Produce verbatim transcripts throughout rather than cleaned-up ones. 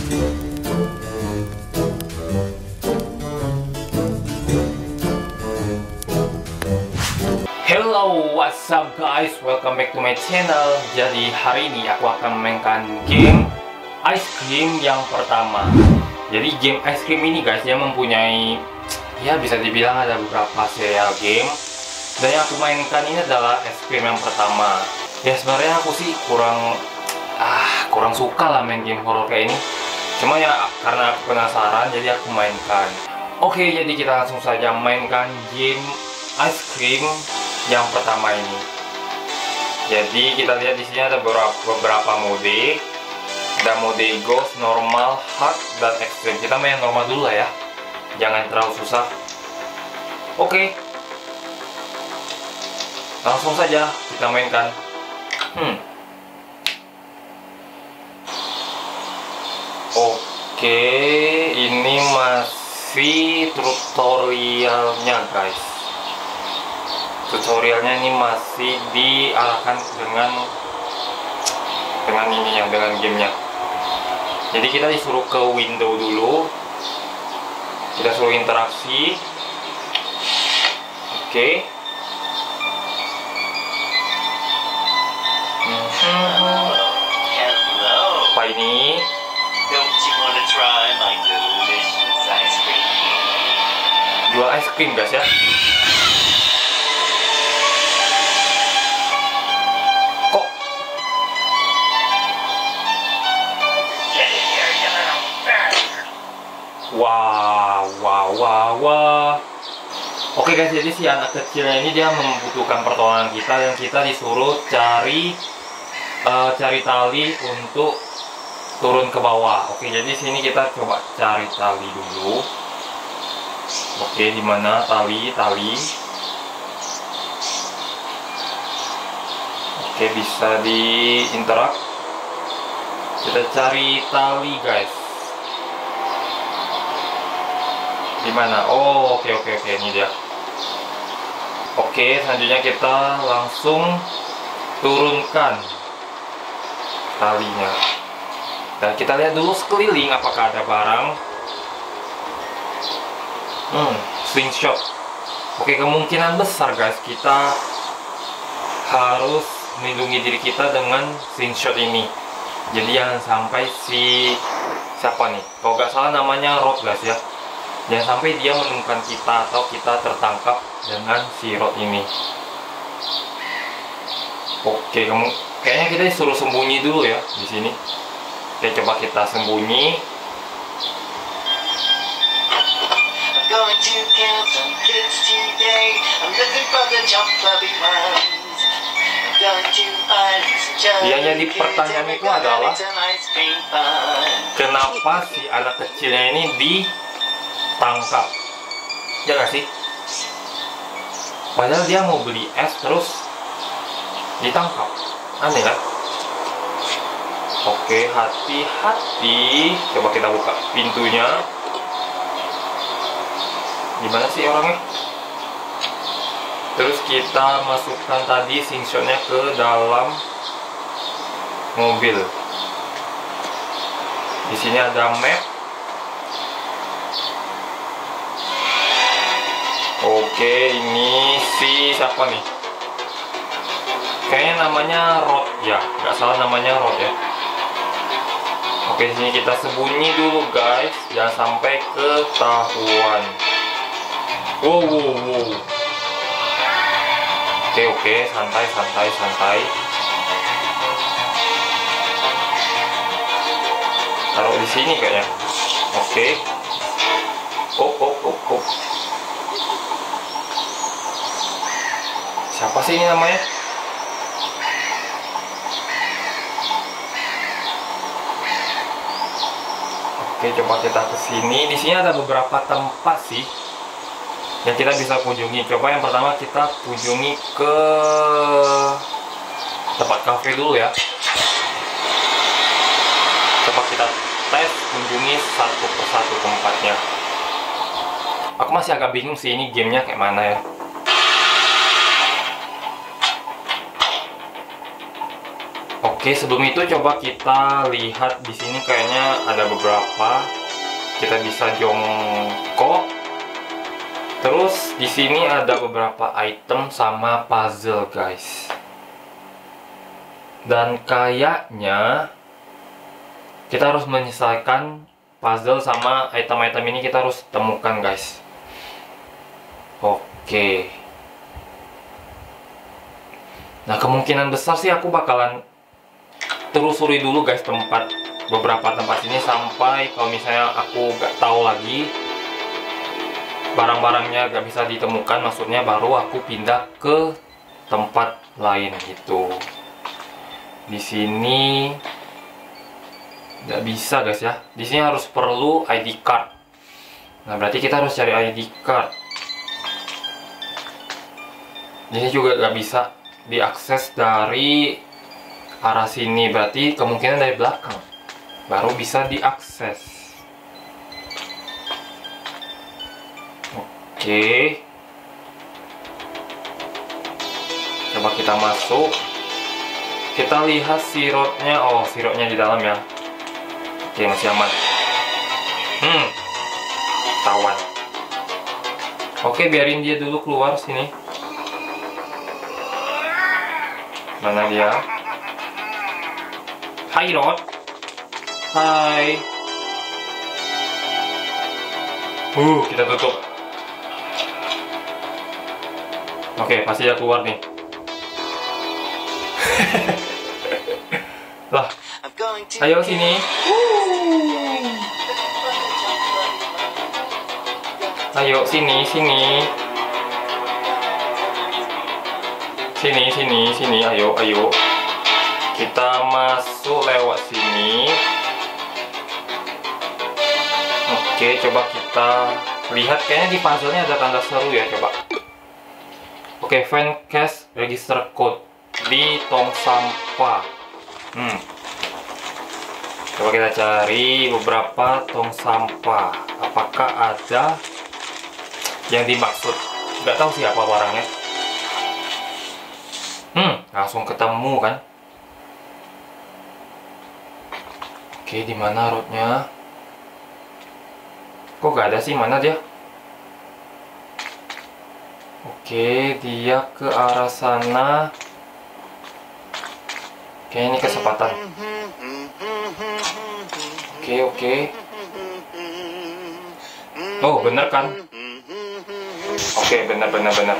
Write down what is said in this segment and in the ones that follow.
Hello, what's up guys? Welcome back to my channel. Jadi hari ini aku akan memainkan game ice cream yang pertama. Jadi game ice cream ini guys, dia mempunyai, ya bisa dibilang ada beberapa serial game. Dan yang aku mainkan ini adalah ice cream yang pertama. Ya sebenarnya aku sih kurang ah kurang suka lah main game horror kayak ini. Cuma ya karena aku penasaran, jadi aku mainkan. Oke, jadi kita langsung saja mainkan game ice cream yang pertama ini. Jadi kita lihat di sini ada beberapa, beberapa mode. Ada mode ghost, normal, hard, dan extreme. Kita main normal dulu lah ya, jangan terlalu susah. Oke, langsung saja kita mainkan. Hmm. Oke, ini masih tutorialnya guys. Tutorialnya ini masih diarahkan dengan dengan ini yang dengan gamenya. Jadi kita disuruh ke window dulu, kita suruh interaksi. Oke. Hmm. Apa ini? Jual ice cream guys ya. Wow, wow, wow, wow. Oke guys, jadi si anak kecilnya ini dia membutuhkan pertolongan kita, dan kita disuruh cari uh, cari tali untuk turun ke bawah. Oke, jadi sini kita coba cari tali dulu. Oke, di mana tali? Tali. Oke, bisa di interak. Kita cari tali guys. Di mana? Oh, oke oke oke, ini dia. Oke, selanjutnya kita langsung turunkan talinya. Dan kita lihat dulu sekeliling apakah ada barang. Hmm, slingshot. Oke, kemungkinan besar guys kita harus melindungi diri kita dengan slingshot ini. Jadi jangan sampai si siapa nih? Kalau nggak salah namanya Rod guys ya. Jangan sampai dia menemukan kita atau kita tertangkap dengan si Rod ini. Oke, kamu kayaknya kita disuruh sembunyi dulu ya di sini. Oke, coba kita sembunyi. Yang jadi pertanyaan itu adalah kenapa si anak kecilnya ini di tangkap, ya gak sih? Padahal dia mau beli es terus ditangkap, aneh kan? Oke, hati-hati. Coba kita buka pintunya. Gimana sih orangnya? Terus kita masukkan tadi slingshotnya ke dalam mobil. Di sini ada map. Oke, ini si siapa nih? Kayaknya namanya Rod ya, nggak salah namanya Rod ya. Oke, sini kita sembunyi dulu guys, jangan sampai ketahuan. Wow, wow, wow. Oke, oke, santai, santai, santai. Taruh di sini kayaknya. Oke. Oh, oh, oh, oh. Siapa sih ini namanya? Oke, coba kita ke sini. Di sini ada beberapa tempat sih yang kita bisa kunjungi. Coba yang pertama kita kunjungi ke tempat kafe dulu ya. Coba kita tes kunjungi satu persatu tempatnya. Aku masih agak bingung sih ini gamenya kayak mana ya. Oke, sebelum itu coba kita lihat di sini kayaknya ada beberapa. Kita bisa jongkok. Terus di sini ada beberapa item sama puzzle, guys. Dan kayaknya kita harus menyelesaikan puzzle sama item-item ini, kita harus temukan, guys. Oke. Nah, kemungkinan besar sih aku bakalan telusuri dulu, guys, tempat beberapa tempat ini sampai kalau misalnya aku gak tahu lagi barang-barangnya gak bisa ditemukan, maksudnya baru aku pindah ke tempat lain gitu. Di sini nggak bisa, guys, ya. Di sini harus perlu I D card. Nah, berarti kita harus cari I D card. Di sini juga nggak bisa diakses dari arah sini, berarti kemungkinan dari belakang baru bisa diakses. Oke, coba kita masuk, kita lihat sirotnya. Oh, sirotnya di dalam ya. Oke, masih aman. Hmm, tawan. Oke, biarin dia dulu keluar sini. Mana dia? Hai, Rod. Hai. Uh, kita tutup. Oke, pasti dia keluar nih. Lah, ayo sini. Ayo sini, sini. Sini, sini, sini. Ayo, ayo. Kita masuk lewat sini. Oke, coba kita lihat. Kayaknya di puzzle-nya ada tanda seru ya, coba. Oke, find cash register code di tong sampah. Hmm. Coba kita cari beberapa tong sampah. Apakah ada yang dimaksud? Nggak tahu sih apa barangnya. Hmm, langsung ketemu kan? Oke, di mana roadnya? Kok gak ada sih? Mana dia? Oke, dia ke arah sana. Oke, ini kesempatan. Oke, oke. Oh, bener kan? Oke, bener, bener, bener.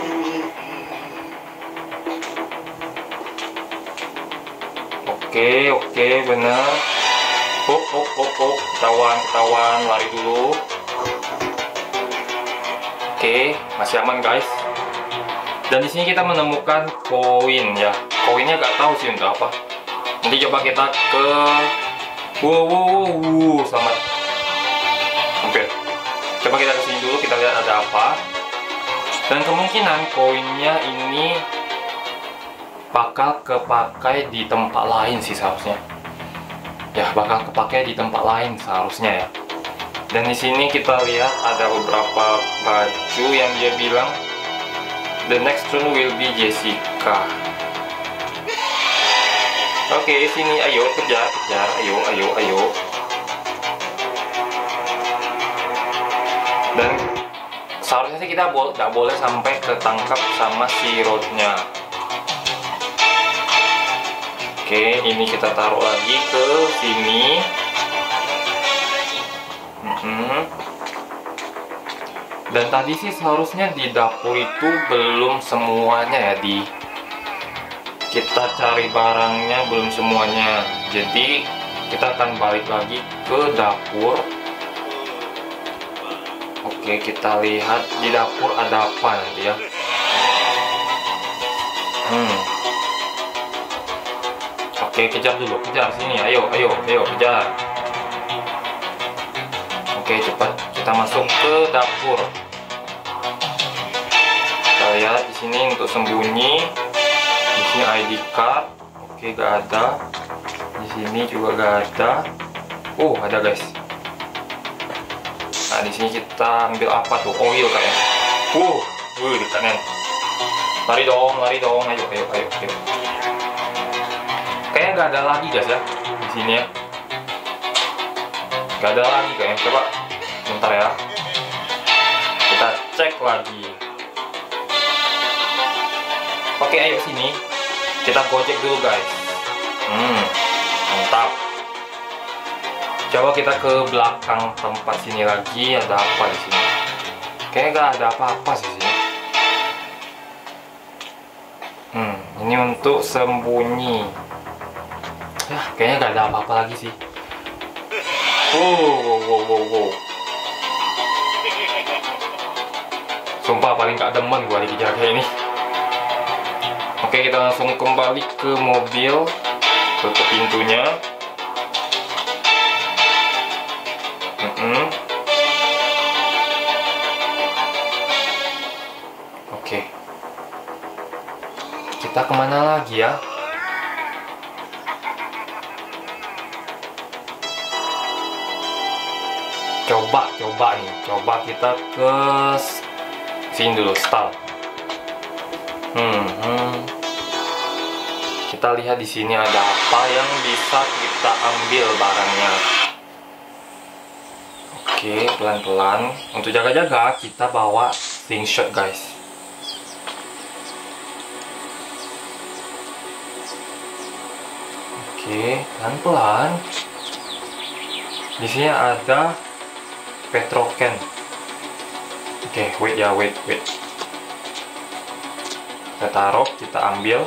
Oke, oke, bener. Oh, oh, oh, oh, ketahuan, ketahuan, lari dulu. Oke, masih aman, guys. Dan di sini kita menemukan koin ya. Koinnya gak tahu sih untuk apa. Nanti coba kita ke. Wow, wow, wow, wow. Selamat. Hampir. Coba kita kesini dulu, kita lihat ada apa. Dan kemungkinan koinnya ini bakal kepakai di tempat lain sih seharusnya. Ya, bakal kepakai di tempat lain seharusnya ya. Dan di sini kita lihat ada beberapa baju yang dia bilang the next one will be Jessica. Oke, sini, ayo kejar, kejar, ayo, ayo, ayo. Dan seharusnya sih kita bo nggak boleh sampai ketangkap sama si roadnya. Oke, ini kita taruh lagi ke sini. Mm-hmm. Dan tadi sih seharusnya di dapur itu belum semuanya ya, di kita cari barangnya belum semuanya. Jadi kita akan balik lagi ke dapur. Oke, kita lihat di dapur ada apa nanti ya. Hmm. Oke, kejar dulu, kejar sini, ayo, ayo, ayo, kejar. Oke, cepat kita masuk ke dapur. Kita lihat di sini untuk sembunyi. Di sini I D card. Oke, gak ada. Di sini juga gak ada. Oh, ada, guys. Nah, di sini kita ambil apa tuh? Oil kayaknya. Uh, uh, di kanan. Lari dong, lari dong, ayo, ayo, ayo, ayo. Oke, Kayaknya nggak ada lagi guys ya di sini ya. Nggak ada lagi kayaknya. Coba bentar ya. Kita cek lagi. Oke, ayo sini. Kita gojek dulu guys. Hmm, mantap. Coba kita ke belakang tempat sini lagi. Ada apa di sini? Kayaknya nggak ada apa-apa sih sini. Hmm, ini untuk sembunyi. Ya, kayaknya nggak ada apa-apa lagi sih. Wow, wow, wow, wow, wow. Sumpah paling gak demen gua dikejar kayak ini. Oke, kita langsung kembali ke mobil. Tutup pintunya. Mm-mm. Oke. Kita kemana lagi ya? Coba, coba nih. Coba kita ke sini dulu, start. Hmm, hmm. Kita lihat di sini ada apa yang bisa kita ambil barangnya. Oke, pelan-pelan. Untuk jaga-jaga, kita bawa slingshot, guys. Oke, pelan-pelan. Di sini ada petroken. Oke, wait ya, wait, wait. Kita taruh, kita ambil.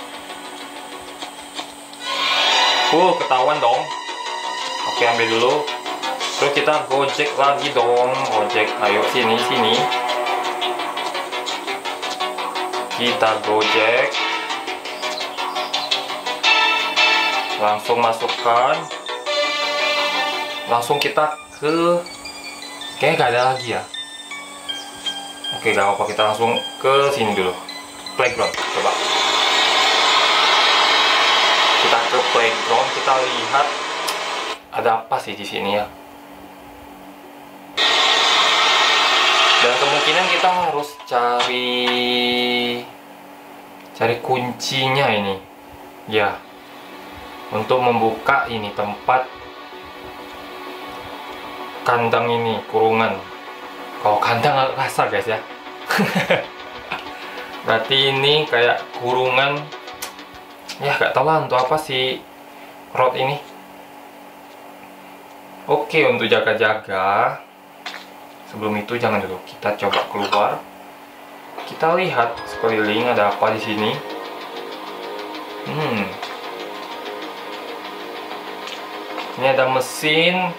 Uh, ketahuan dong. Oke, ambil dulu. Terus kita gojek lagi dong, gojek. Ayo sini, sini. Kita gojek. Langsung masukkan. Langsung kita ke. Kayaknya gak ada lagi ya. Oke, gak apa-apa, kita langsung ke sini dulu. Playground, coba. Kita ke playground, kita lihat ada apa sih di sini ya. Dan kemungkinan kita harus cari cari kuncinya ini. Ya. Untuk membuka ini tempat kandang ini, kurungan. Kalau kandang agak kasar guys ya. Berarti ini kayak kurungan. Ya gak tau lah untuk apa sih rod ini. Oke, untuk jaga-jaga. Sebelum itu jangan dulu, kita coba keluar. Kita lihat sekeliling ada apa di sini. Hmm. Ini ada mesin.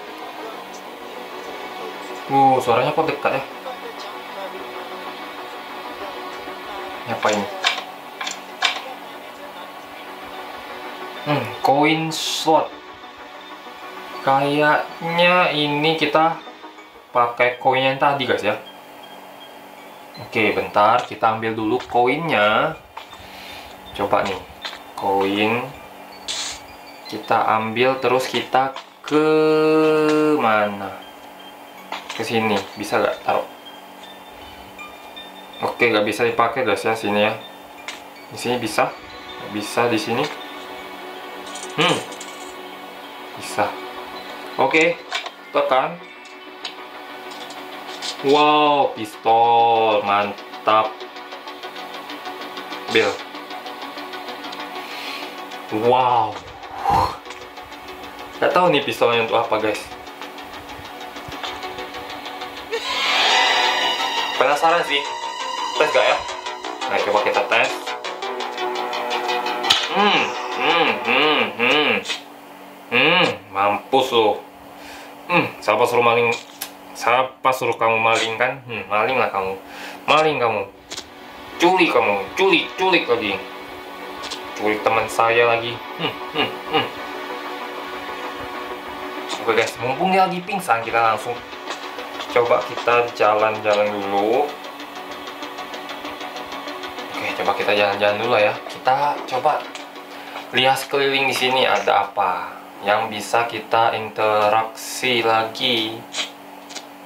Uh, suaranya kok dekat ya? Ini apa ini? Hmm, coin slot. Kayaknya ini kita pakai koin yang tadi guys ya. Oke, bentar, kita ambil dulu koinnya. Coba nih, koin. Kita ambil terus kita ke mana? Ke sini, bisa nggak taruh? Oke, nggak bisa dipakai guys ya sini ya. Di sini bisa, nggak bisa di sini. Hmm, bisa. Oke, tekan. Wow, pistol, mantap. Ambil. Wow. Gak tahu nih pistolnya untuk apa guys. Penasaran sih. Tes gak ya? Nah, coba kita tes. Hmm, hmm, hmm, hmm. Hmm, mampus lo. Hmm, siapa suruh maling? Siapa suruh kamu maling kan? Hmm, maling lah kamu. Maling kamu. Culik kamu. Culik, culik lagi. Culik teman saya lagi. Hmm, hmm, hmm. Oke guys, mumpung dia lagi pingsan, kita langsung coba kita jalan-jalan dulu. Oke, coba kita jalan-jalan dulu ya. Kita coba lihat sekeliling di sini ada apa yang bisa kita interaksi lagi.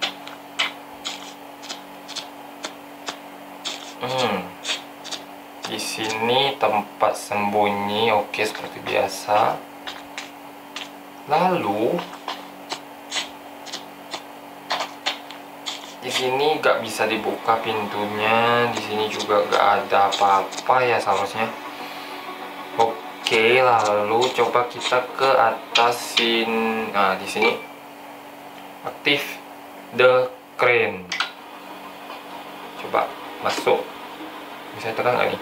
Hmm, Di sini tempat sembunyi, oke seperti biasa. Lalu di sini nggak bisa dibuka pintunya. Di sini juga nggak ada apa-apa ya seharusnya. Oke, lalu coba kita ke atasin. Nah, di sini aktif the crane. Coba masuk. Bisa tekan nggak nih?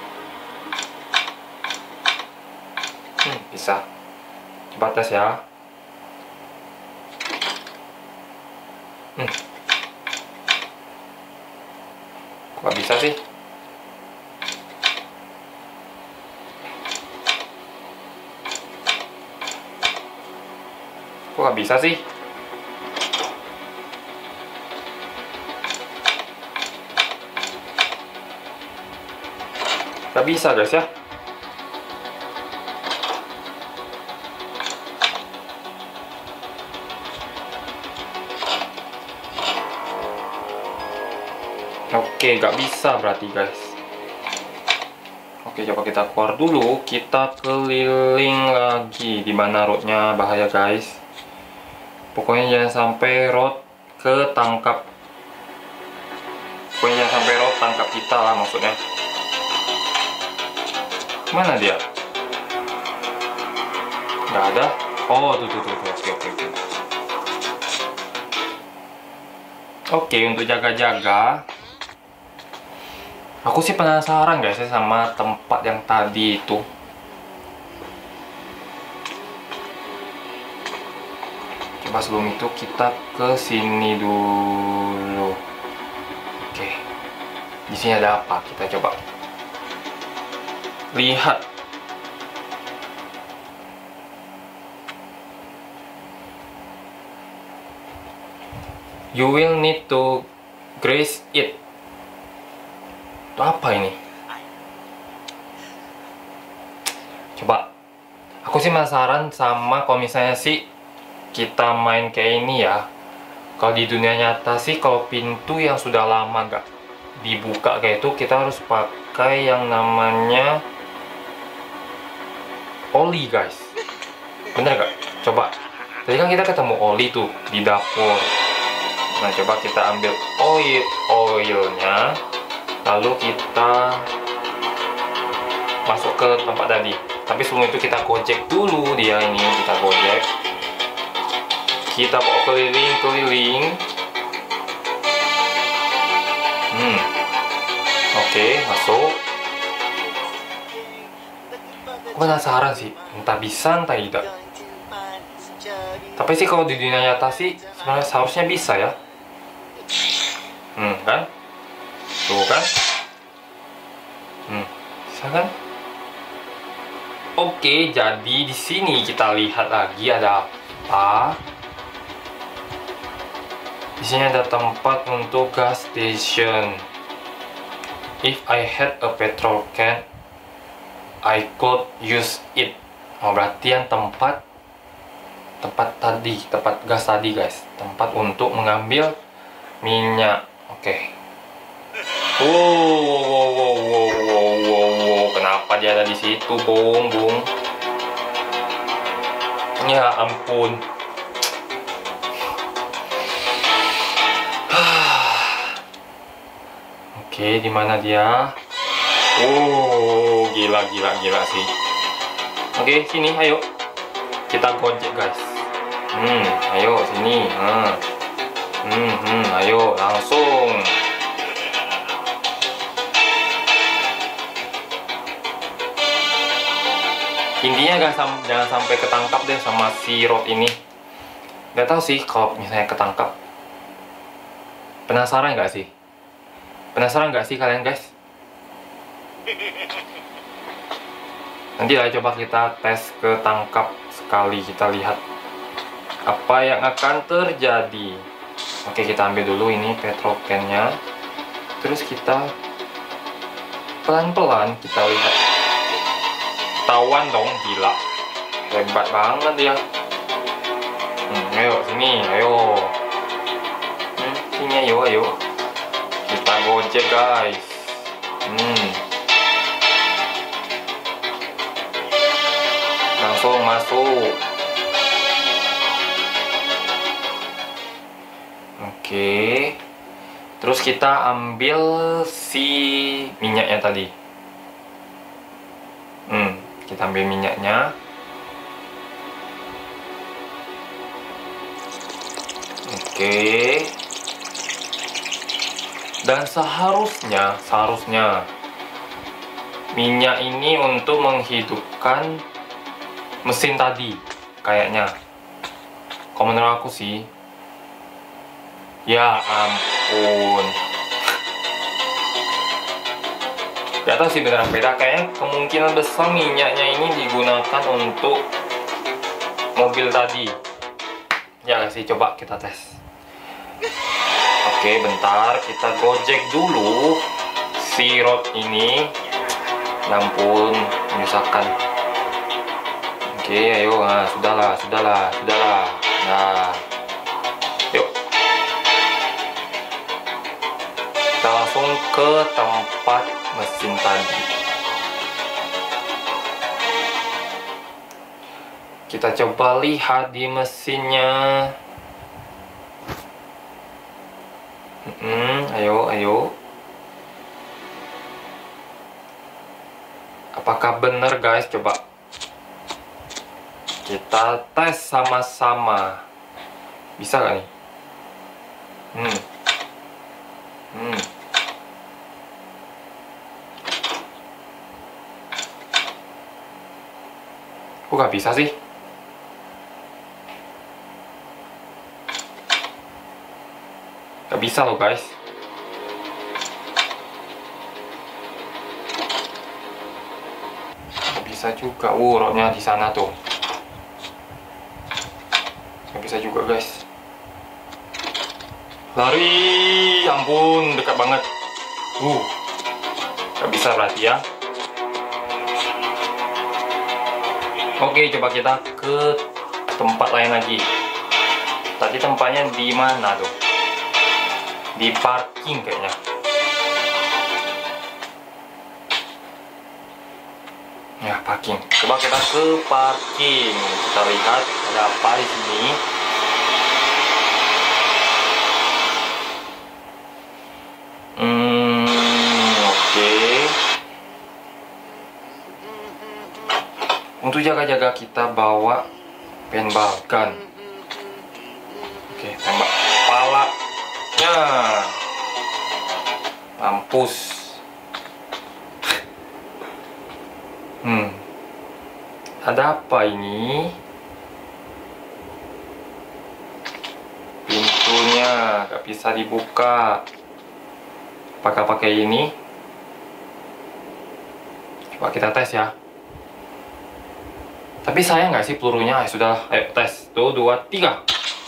Hmm, bisa. Coba tes ya. Hmm. Kok nggak bisa sih? Kok nggak bisa sih? Nggak bisa guys ya. Oke, nggak bisa berarti guys. Oke, coba kita keluar dulu. Kita keliling lagi. Di mana roadnya bahaya guys. Pokoknya jangan sampai road ketangkap. Pokoknya jangan sampai road tangkap kita lah maksudnya. Mana dia? Nggak ada. Oh, tuh tuh tuh. Oke oke oke. Oke, untuk jaga-jaga. Aku sih penasaran guys ya sama tempat yang tadi itu. Coba sebelum itu kita ke sini dulu. Oke. Di sini ada apa? Kita coba lihat. You will need to graze it. Itu apa ini? Coba. Aku sih penasaran sama kalau misalnya sih kita main kayak ini ya. Kalau di dunia nyata sih kalau pintu yang sudah lama gak dibuka kayak itu, kita harus pakai yang namanya oli guys. Bener gak? Coba. Tadi kan kita ketemu oli tuh di dapur. Nah coba kita ambil oil oilnya. Lalu kita masuk ke tempat tadi. Tapi sebelum itu kita gojek dulu dia ini. Kita gojek. Kita bawa keliling-keliling. Hmm. Oke, masuk. Aku penasaran sih. Entah bisa, entah tidak. Tapi sih kalau di dunia nyata sih sebenarnya seharusnya bisa ya. Hmm, kan? Tuh kan? Hmm, bisa kan? Oke, jadi di sini kita lihat lagi ada apa? Di sini ada tempat untuk gas station. If I had a petrol can, I could use it. Oh, berarti yang tempat tempat tadi, tempat gas tadi guys, tempat untuk mengambil minyak. Oke. Wow, wow, wow, wow, wow, wow, wow. Kenapa dia ada di situ, Bung, Bung? Ya ampun. Oke, di mana dia? Oh, gila, gila, gila sih. Oke, sini, ayo. Kita gojek, guys. Hmm, ayo sini. Hmm, hmm, hmm ayo langsung. Intinya gak sam jangan sampai ketangkap deh sama si Rod ini. Gak tahu sih kalau misalnya ketangkap. Penasaran gak sih? Penasaran gak sih kalian guys? Nanti lah coba kita tes ketangkap sekali, kita lihat apa yang akan terjadi. Oke, kita ambil dulu ini petrol can-nya. Terus kita pelan-pelan kita lihat. Tawan dong, gila. Hebat banget dia. Hmm, ayo sini, ayo. Hmm, sini ayo, ayo. Kita gojek guys. Hmm. masuk. Oke. Terus kita ambil si minyaknya tadi. Hmm, kita ambil minyaknya. Oke. Dan seharusnya, seharusnya minyak ini untuk menghidupkan mesin tadi, kayaknya. Kalau menurut aku sih. Ya ampun. Gak tahu sih beneran beda. Kayaknya kemungkinan besar minyaknya ini digunakan untuk mobil tadi. Ya gak sih, coba kita tes. Oke, bentar, kita gojek dulu si rod ini. Ya ampun, menyusahkan. Oke, ayo, nah, sudahlah, sudahlah, sudahlah. Nah, yuk. Kita langsung ke tempat mesin tadi. Kita coba lihat di mesinnya. Hmm, ayo, ayo. Apakah benar, guys? Coba kita tes sama-sama. Bisa gak nih? Hmm. Hmm. Kok gak bisa sih? Gak bisa loh, guys. Gak bisa juga. Uh, rodnya di sana tuh. Gak bisa juga, guys. Lari, ampun, dekat banget. Uh, gak bisa berarti ya. Oke, coba kita ke tempat lain lagi. Tadi tempatnya di mana tuh? Di parking kayaknya. Ya, parking. Coba kita ke parking. Kita lihat ada apa di sini. Hmm, oke. Untuk jaga-jaga kita bawa paintball gun. Oke, tembak kepala. Ya, mampus. Hmm, ada apa ini? Pintunya gak bisa dibuka. Apakah pakai ini? Coba kita tes ya. Tapi sayang nggak sih pelurunya? Sudah, ayo tes. Tuh, dua, tiga.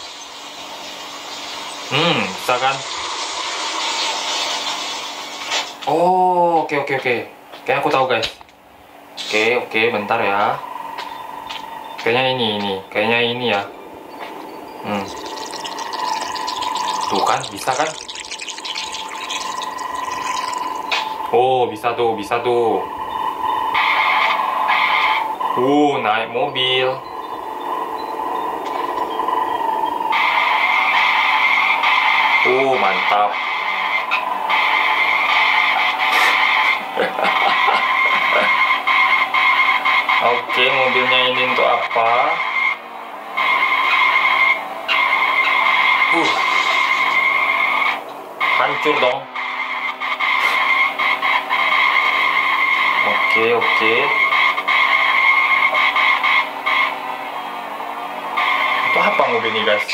Hmm, bisa kan? Oh, oke oke oke. Kayaknya aku tahu, guys. Oke oke, bentar ya. Kayaknya ini ini, kayaknya ini ya. Hmm. Tuh kan, bisa kan? Oh, bisa tuh, bisa tuh. Uh, naik mobil. Uh, mantap. Oke, mobilnya ini untuk apa? Uh, hancur dong. Oke, oke. Itu apa mobil ini, guys?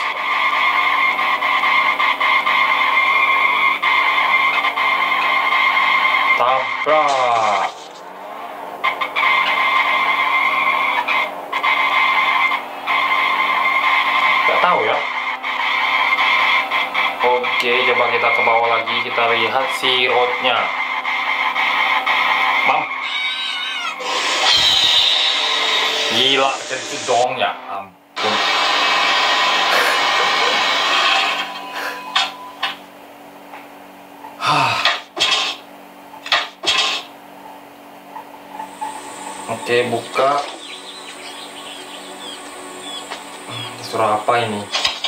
Tabrak. Gak tahu ya. Oke, coba kita ke bawah lagi. Kita lihat si rodnya. Bam. Gila, kecil dong ya. Ampun. Oke, buka. Suara apa ini?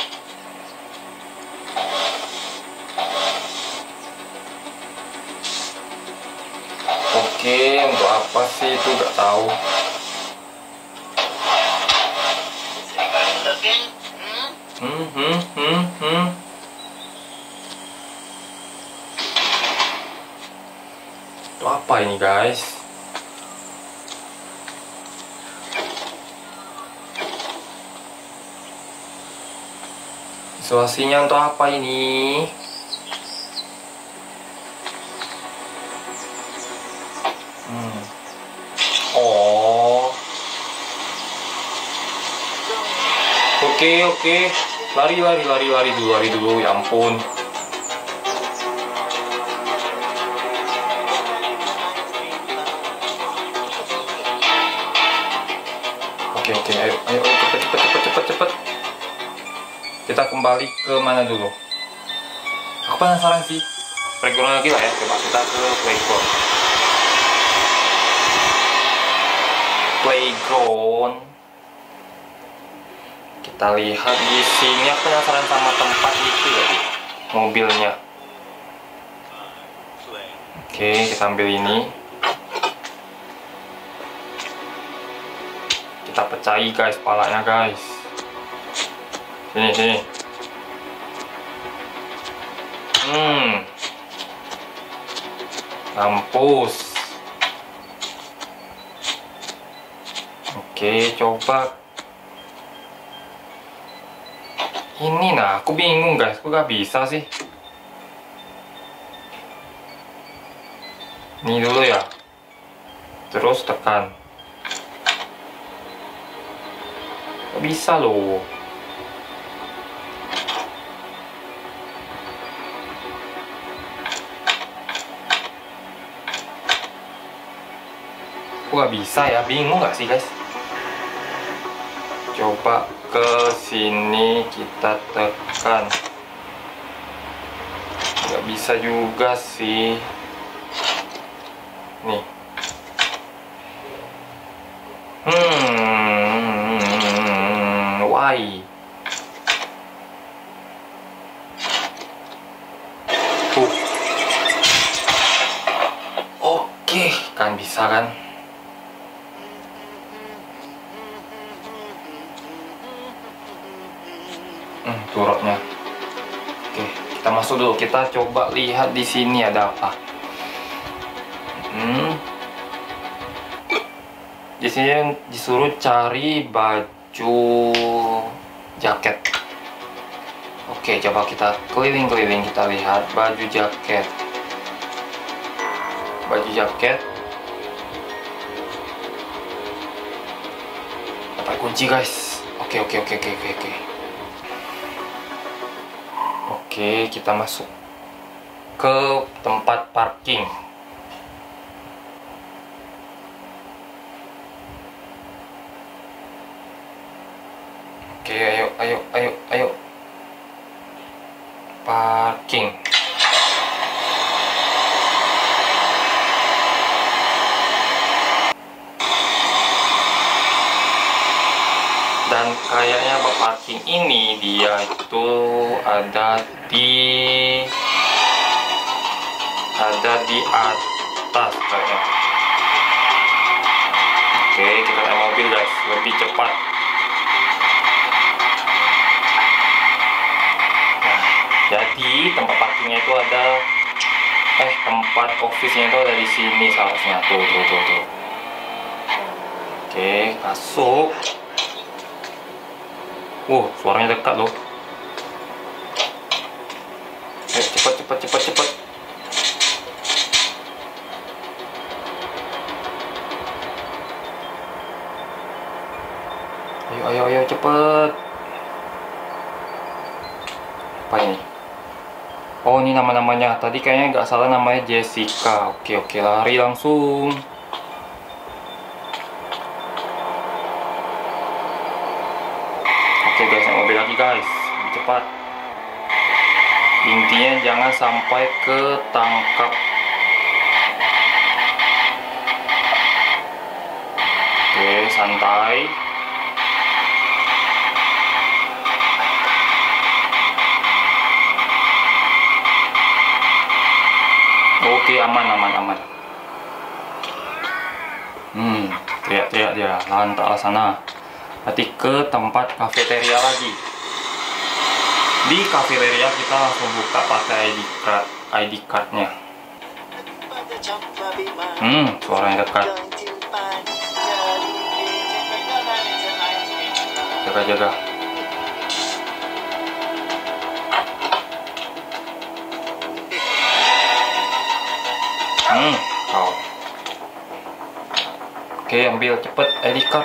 Oke, untuk apa sih itu gak tahu. Hmm, hmm, hmm, hmm. Itu apa ini guys? Isolasinya untuk apa ini? Hmm. Oh. Oke, oke. Lari, lari, lari, lari dulu, lari dulu. Ya ampun. Oke, oke. Ayo, ayo, cepet, cepet, cepet, cepet, cepet. Kita kembali ke mana dulu? Aku penasaran sih. Playground lagi lah ya. Coba kita ke playground. Playground. Kita lihat di sini. Aku penasaran sama tempat itu ya, mobilnya. Oke, kita ambil ini. Kita pecahi guys, palanya guys. Sini, sini. Hmm. Mampus. Oke, coba. Ini nah, aku bingung guys, aku gak bisa sih. Ini dulu ya. Terus tekan. Gak bisa loh. Aku gak bisa ya, bingung gak sih guys? Coba ke sini kita tekan. Gak bisa juga sih. Nih. Hmm, why? Tuh. Oke, kan bisa kan? Hmm, turutnya. Oke, kita masuk dulu. Kita coba lihat di sini ada apa. Hmm. Di sini disuruh cari baju jaket. Oke, coba kita keliling-keliling, kita lihat baju jaket. Baju jaket. Dapat kunci guys. Oke, oke, oke, oke, oke, oke. Oke, kita masuk ke tempat parking. Oke, ayo, ayo, ayo, ayo. Parking. Dan kayaknya parking ini dia itu ada di ada di atas kayaknya. Oke, kita naik mobil guys, lebih cepat. Nah, jadi tempat parkingnya itu ada eh tempat office-nya itu ada di sini seharusnya. Tuh, tuh, tuh, tuh. Oke, masuk. Wow, suaranya dekat loh. Ayo, cepat, cepat, cepat, cepat. Ayo, ayo, ayo, cepet. Apa ini? Oh, ini nama-namanya. Tadi kayaknya nggak salah namanya Jessica. Oke, oke, lari langsung. Oke guys, naik mobil lagi guys. Lebih cepat. Intinya jangan sampai ketangkap. Oke, santai. oke, aman, aman, aman. Hmm, teriak-teriak dia, lantai sana. Nanti ke tempat kafeteria lagi. Di kafeteria kita langsung buka pakai I D card, I D cardnya. Hmm, suaranya dekat. Jaga-jaga. Hmm, kau. Oke, ambil cepet I D card.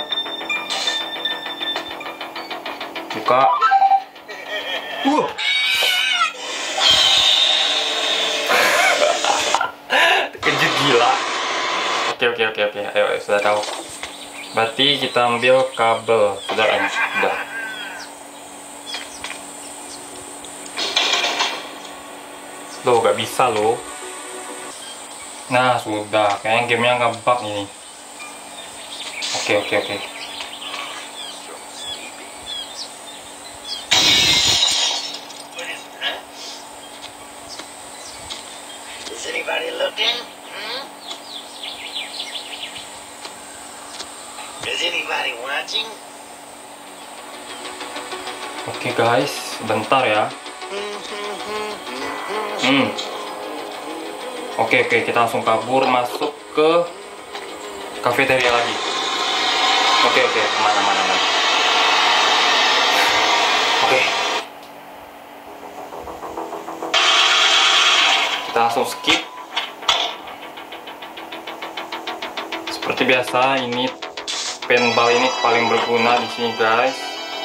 Buka. Uh. Kejut gila. Oke, oke, oke, oke. Ayo, sudah tahu. Berarti kita ambil kabel. Sudah, ini sudah. Loh, gak bisa loh. Nah, sudah. Kayaknya gamenya ngebug ini. Oke, oke, oke. Anybody looking? Hmm? Is anybody watching? Oke guys, bentar ya. Hmm. Oke oke, kita langsung kabur masuk ke kafeteria lagi. Oke oke, aman aman aman. Oke. Kita langsung skip. Seperti biasa, ini penbal ini paling berguna di sini guys.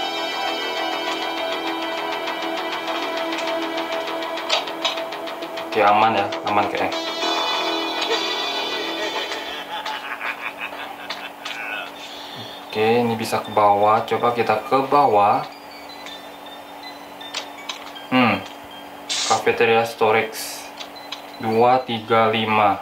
Oke, aman ya, aman kayaknya. Oke, ini bisa ke bawah. Coba kita ke bawah. Hmm, cafeteria storage dua tiga lima.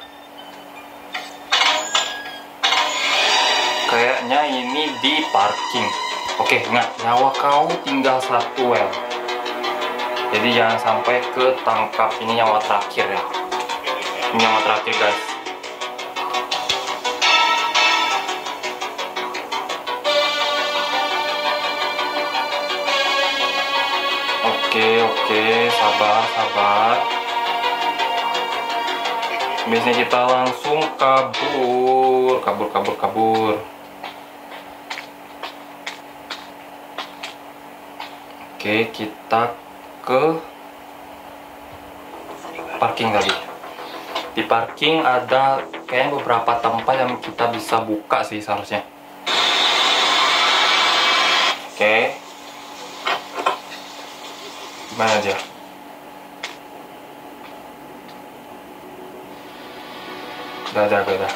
Kayaknya ini di parking. Oke, ingat, nyawa kau tinggal satu well. Jadi jangan sampai ketangkap. Ini nyawa terakhir ya. Ini nyawa terakhir guys. Oke oke, sabar sabar. Biasanya kita langsung kabur, kabur kabur kabur. Oke, kita ke parking tadi. Di parking ada kayaknya beberapa tempat yang kita bisa buka sih seharusnya. Oke, gimana aja? Udah, udah, udah.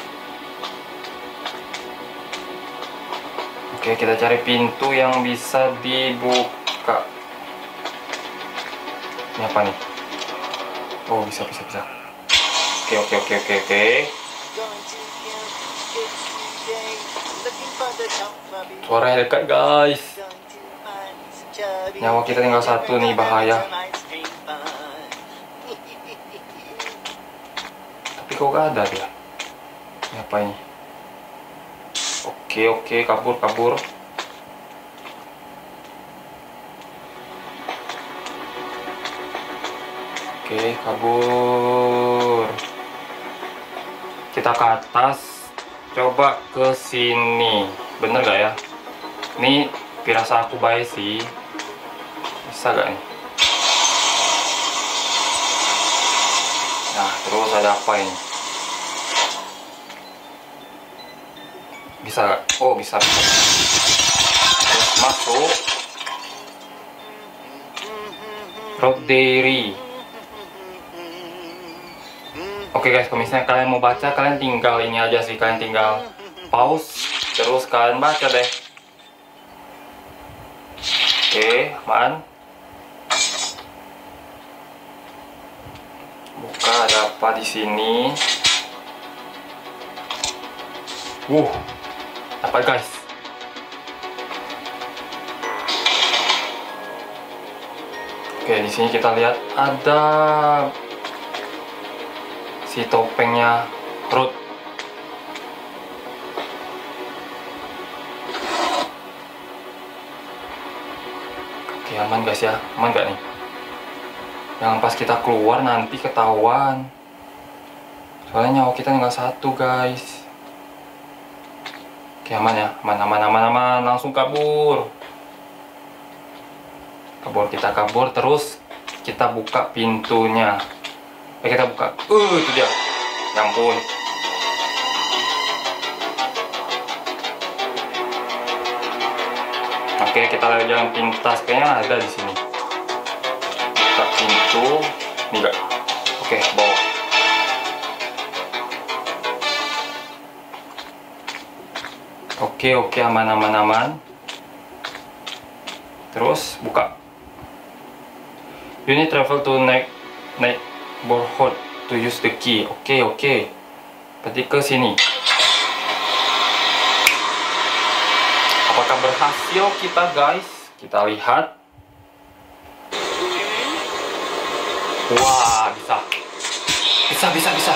Oke, kita cari pintu yang bisa dibuka. Ini apa nih? Oh, bisa, bisa, bisa. Oke, oke, oke, oke, oke. Suaranya dekat, guys. Nyawa kita tinggal satu nih, bahaya. Tapi kok gak ada dia? Ini apa ini? Oke, oke, kabur, kabur. Oke, kabur. Kita ke atas. Coba ke sini. Bener gak ya? Ini pirasa aku baik sih. Bisa gak nih? Nah, terus ada apa ini? Bisa gak? Oh, bisa, bisa. Terus masuk. Road Diary. Oke guys, kalau misalnya kalian mau baca, kalian tinggal ini aja sih, kalian tinggal pause, terus kalian baca deh. Oke, aman. Buka, ada apa di sini? Wuh, apa guys? Oke, di sini kita lihat ada si topengnya Ruth. Oke, aman guys ya, aman gak nih? Jangan pas kita keluar nanti ketahuan. Soalnya nyawa kita tinggal satu guys. Oke, aman ya, aman, aman, aman, aman. Langsung kabur. Kabur, kita kabur, terus kita buka pintunya. Eh, kita buka. Uh, itu dia. Ya ampun. Oke, kita lihat jalan pintas. Kayaknya ada di sini. Buka pintu. Nih gak? Oke, bawa. Oke, oke, aman, aman, aman. Terus buka. You need travel to night neighborhood to use the key. Oke, oke. Berarti ke sini. Apakah berhasil kita guys? Kita lihat. Wah, bisa. Bisa, bisa, bisa.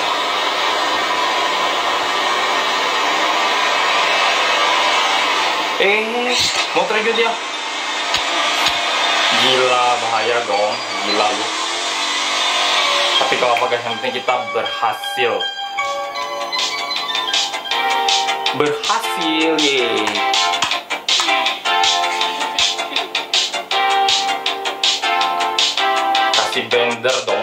Eh, mau terjun dia. Gila, bahaya dong. Gila lu. Tapi kalau apa guys, yang penting kita berhasil. Berhasil, ye. Kasih bender dong.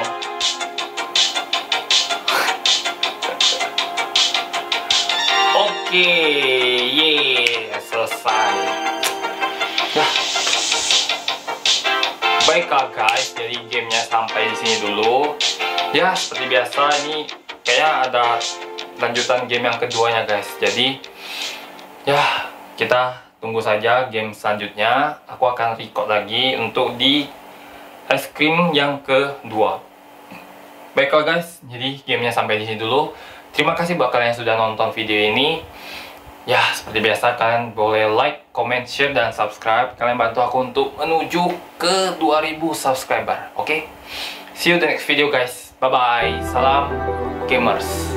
Oke, ye, selesai. Ya. Baiklah guys, jadi gamenya sampai di sini dulu. Ya, seperti biasa ini kayaknya ada lanjutan game yang keduanya guys. Jadi ya, kita tunggu saja game selanjutnya. Aku akan record lagi untuk di es krim yang kedua. Baiklah guys, jadi gamenya sampai di sini dulu. Terima kasih buat kalian yang sudah nonton video ini. Ya, seperti biasa kalian boleh like, comment, share, dan subscribe. Kalian bantu aku untuk menuju ke dua ribu subscriber. Oke? Okay? See you the next video guys. Bye-bye. Salam gamers.